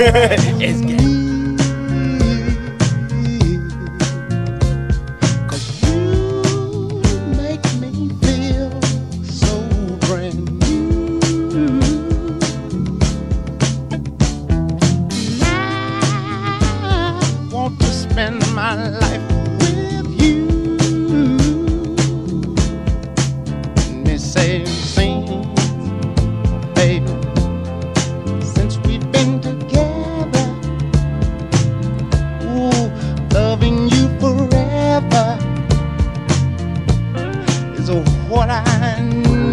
It's gay. Make me feel so brand new. I want to spend my life with you. Me say, sing, baby, since we've been together. Ooh, loving you forever is what I need.